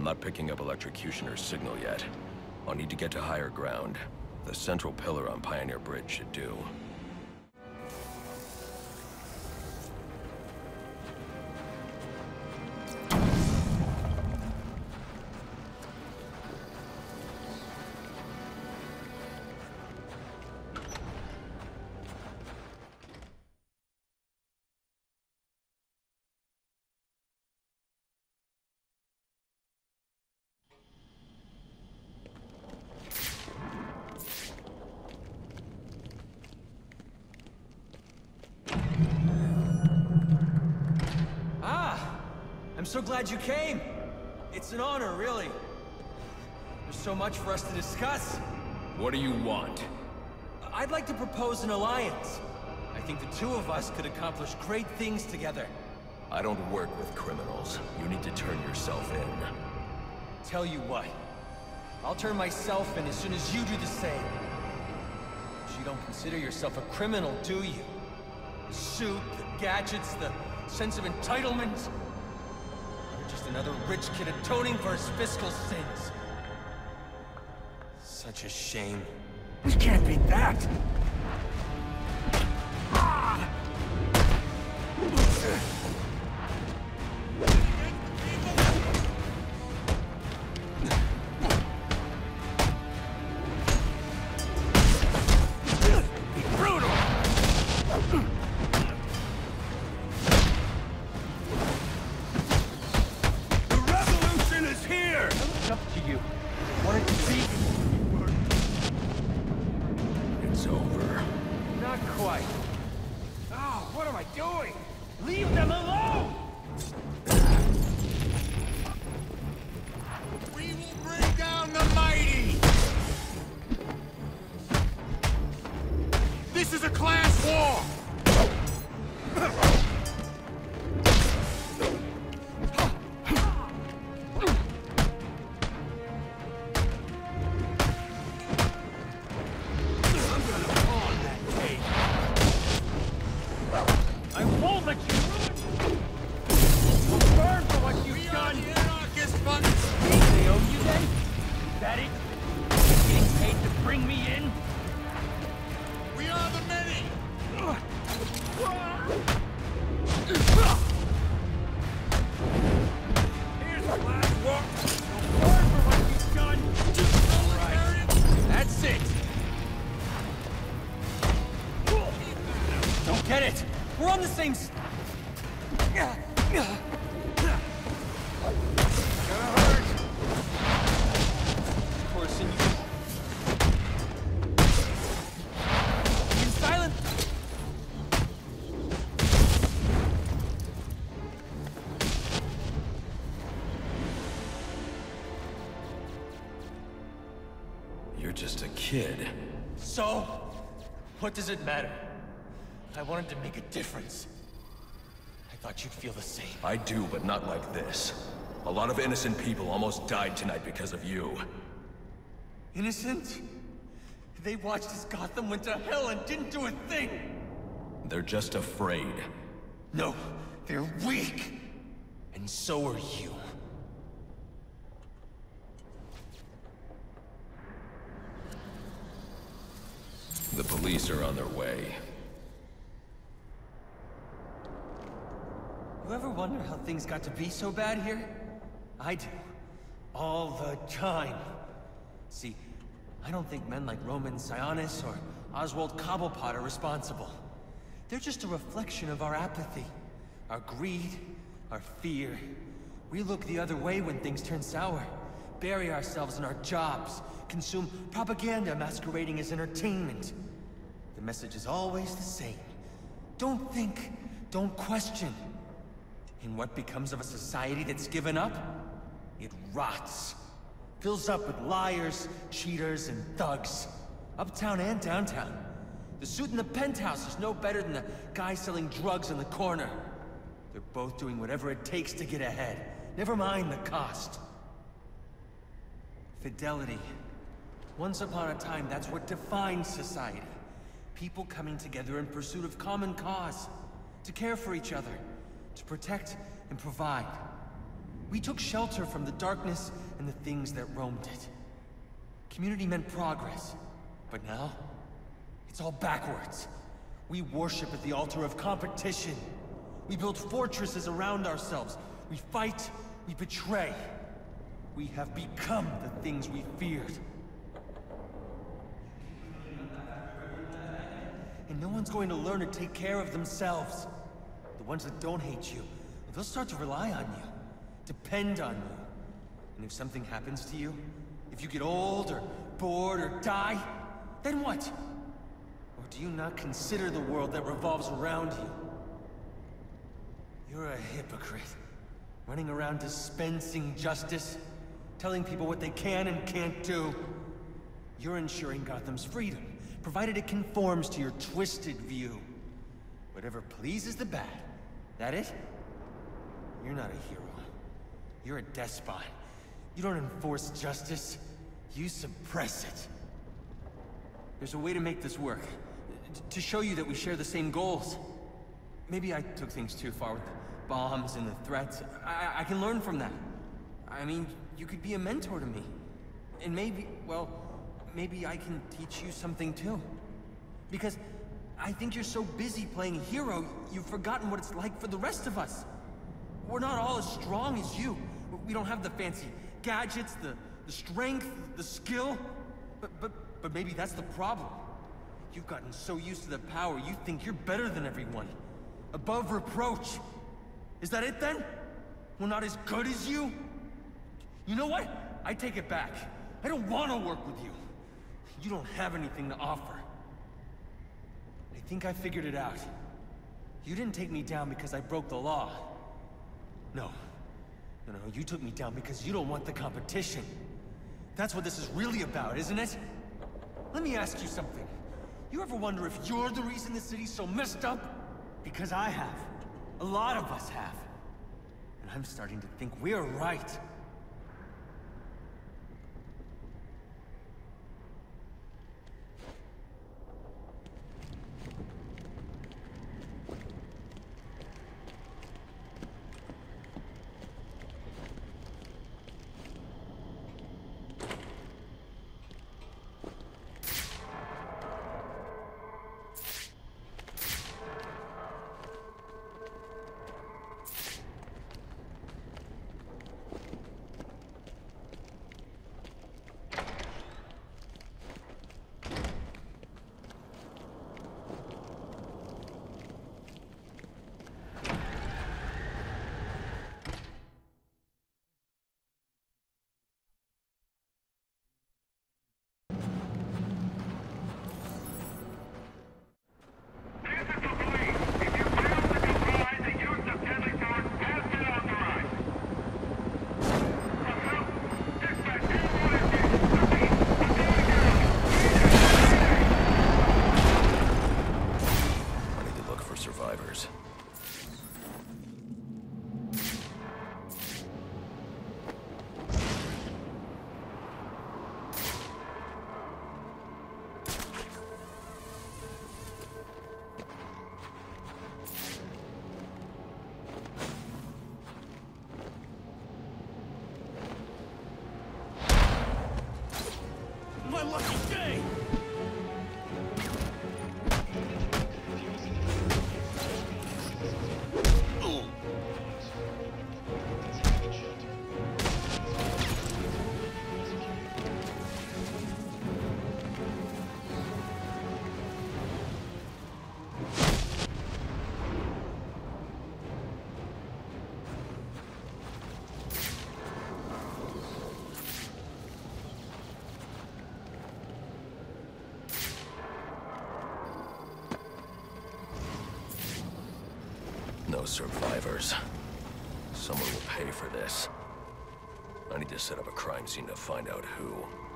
not picking up electrocutioner's signal yet. I'll need to get to higher ground. The central pillar on Pioneer Bridge should do. I'm so glad you came. It's an honor, really. There's so much for us to discuss. What do you want? I'd like to propose an alliance. I think the two of us could accomplish great things together. I don't work with criminals. You need to turn yourself in. Tell you what. I'll turn myself in as soon as you do the same. But you don't consider yourself a criminal, do you? The suit, the gadgets, the sense of entitlement. Just another rich kid atoning for his fiscal sins. Such a shame. We can't beat that! You're just a kid. So? What does it matter? I wanted to make a difference. I thought you'd feel the same. I do, but not like this. A lot of innocent people almost died tonight because of you. Innocent? They watched as Gotham went to hell and didn't do a thing! They're just afraid. No, they're weak! And so are you. The police are on their way. You ever wonder how things got to be so bad here? I do. All the time. See, I don't think men like Roman Sionis or Oswald Cobblepot are responsible. They're just a reflection of our apathy, our greed, our fear. We look the other way when things turn sour, bury ourselves in our jobs, consume propaganda masquerading as entertainment. The message is always the same. Don't think, don't question. And what becomes of a society that's given up? It rots. Fills up with liars, cheaters, and thugs. Uptown and downtown. The suit in the penthouse is no better than the guy selling drugs on the corner. They're both doing whatever it takes to get ahead. Never mind the cost. Fidelity. Once upon a time, that's what defined society. People coming together in pursuit of common cause. To care for each other. To protect and provide. We took shelter from the darkness and the things that roamed it. Community meant progress. But now, it's all backwards. We worship at the altar of competition. We build fortresses around ourselves. We fight, we betray. We have become the things we feared. And no one's going to learn to take care of themselves. The ones that don't hate you, they'll start to rely on you, depend on you. And if something happens to you, if you get old or bored or die, then what? Or do you not consider the world that revolves around you? You're a hypocrite, running around dispensing justice, telling people what they can and can't do. You're ensuring Gotham's freedom, provided it conforms to your twisted view. Whatever pleases the bad. That it? You're not a hero. You're a despot. You don't enforce justice. You suppress it. There's a way to make this work. To show you that we share the same goals. Maybe I took things too far with the bombs and the threats. I can learn from that. I mean, you could be a mentor to me. And maybe, well, maybe I can teach you something too. Because I think you're so busy playing hero, you've forgotten what it's like for the rest of us. We're not all as strong as you. We don't have the fancy gadgets, the strength, the skill. But maybe that's the problem. You've gotten so used to the power, you think you're better than everyone. Above reproach. Is that it then? We're not as good as you? You know what? I take it back. I don't want to work with you. You don't have anything to offer. I think I figured it out. You didn't take me down because I broke the law. No, you took me down because you don't want the competition. That's what this is really about, isn't it? Let me ask you something. You ever wonder if you're the reason the city's so messed up? Because I have. A lot of us have. And I'm starting to think we're right. My lucky day! No survivors. Someone will pay for this. I need to set up a crime scene to find out who.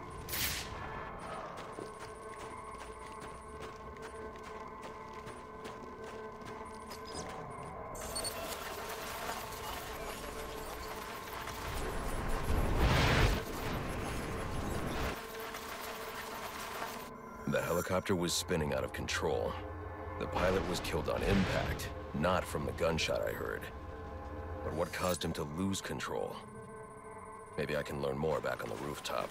The helicopter was spinning out of control. The pilot was killed on impact, not from the gunshot I heard. But what caused him to lose control? Maybe I can learn more back on the rooftop.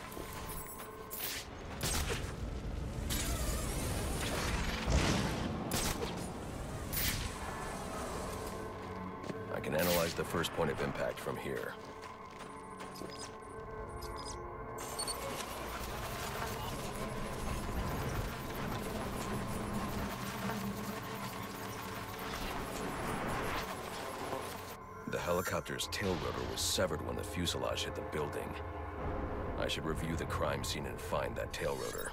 I can analyze the first point of impact from here. The helicopter's tail rotor was severed when the fuselage hit the building. I should review the crime scene and find that tail rotor.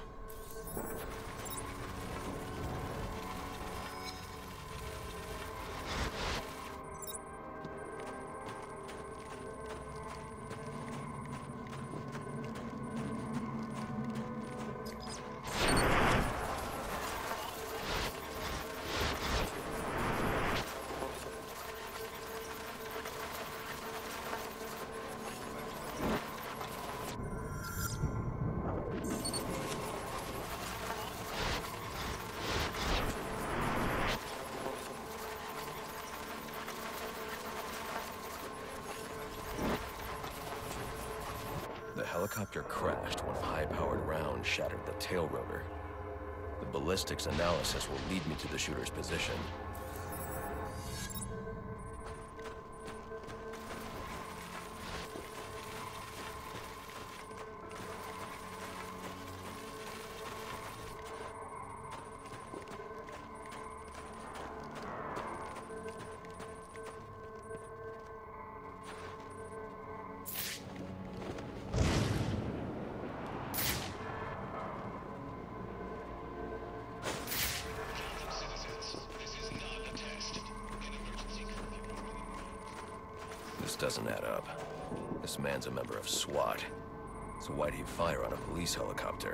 The helicopter crashed when a high-powered round shattered the tail rotor. The ballistics analysis will lead me to the shooter's position. This doesn't add up. This man's a member of SWAT. So why'd he fire on a police helicopter?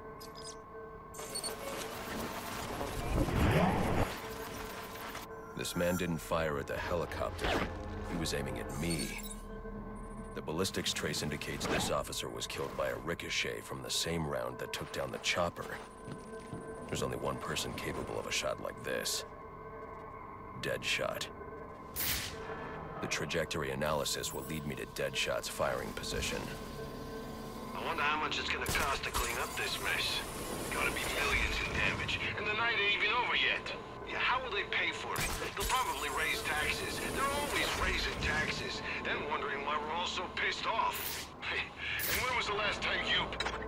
This man didn't fire at the helicopter. He was aiming at me. The ballistics trace indicates this officer was killed by a ricochet from the same round that took down the chopper. There's only one person capable of a shot like this. Deadshot. The trajectory analysis will lead me to Deadshot's firing position. I wonder how much it's gonna cost to clean up this mess. Gotta be millions in damage, and the night ain't even over yet. Yeah, how will they pay for it? They'll probably raise taxes. They're always raising taxes, then wondering why we're all so pissed off. And when was the last time you...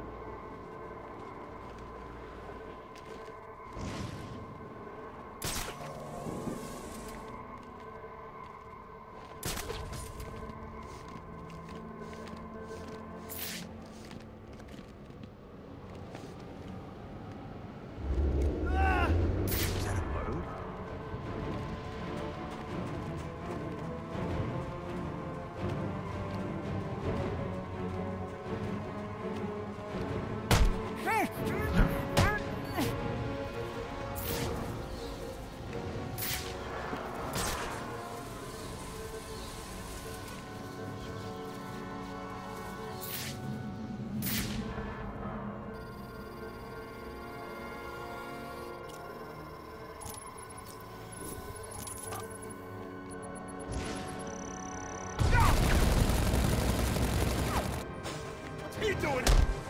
doing?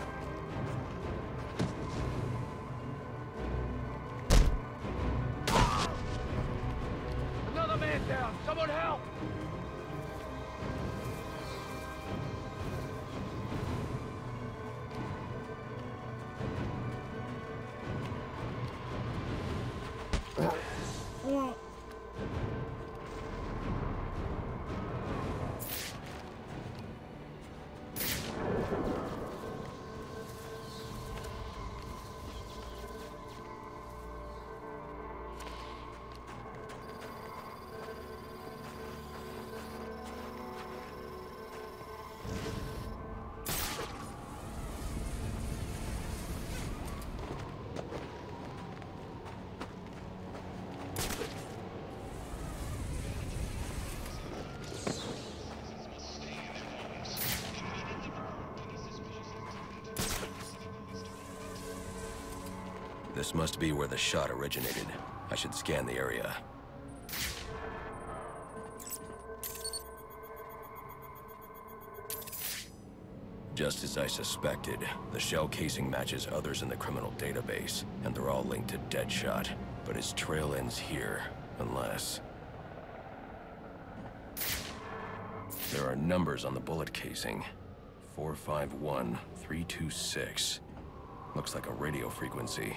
Another man down! Someone help! This must be where the shot originated. I should scan the area. Just as I suspected, the shell casing matches others in the criminal database, and they're all linked to Deadshot. But his trail ends here, unless... There are numbers on the bullet casing. 451326. Looks like a radio frequency.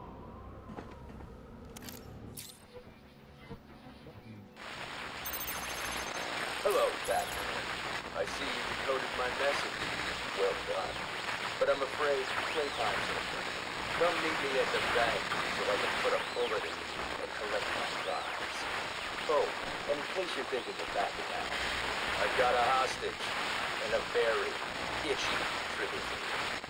Hello, Batman. I see you decoded my message. Well done. But I'm afraid playtime's over. Come meet me at the bank so I can put a bullet in you and collect my prize. Oh, and in case you're thinking of backing out, I've got a hostage and a very itchy trigger finger.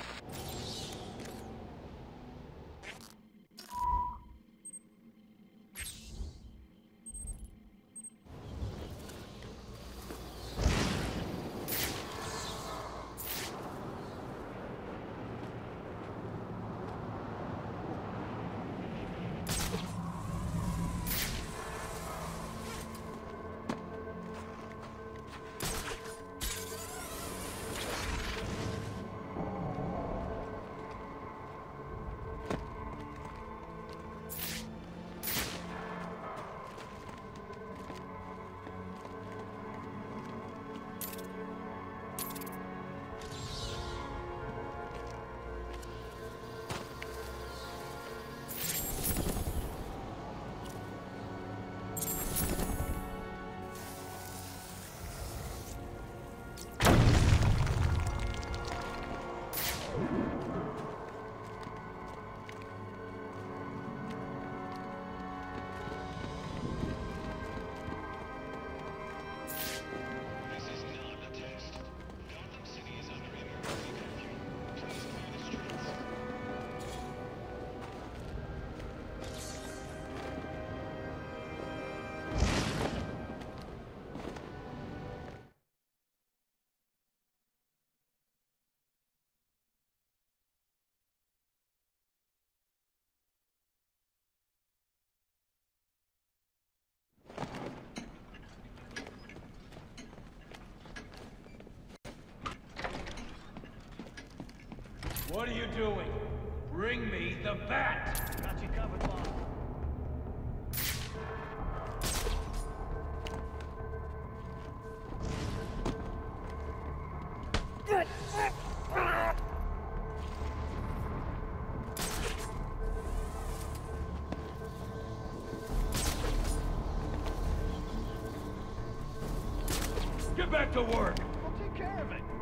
What are you doing? Bring me the bat! Got you covered, Bob. Get back to work! I'll take care of it.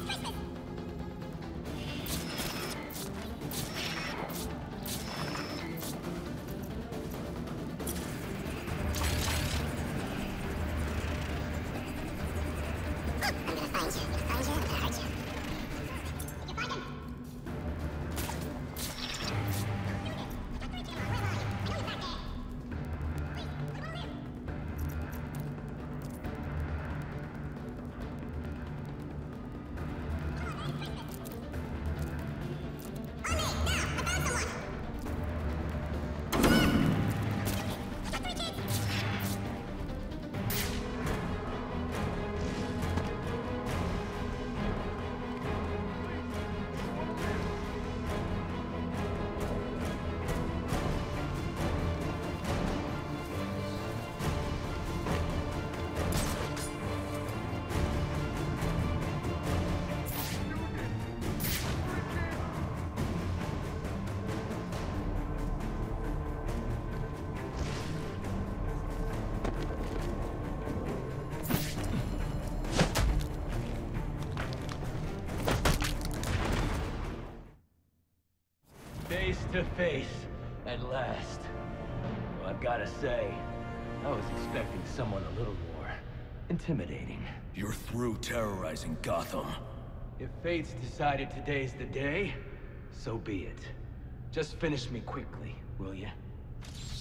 Face to face, at last. Well, I've gotta say, I was expecting someone a little more intimidating. You're through terrorizing Gotham. If fate's decided today's the day, so be it. Just finish me quickly, will you?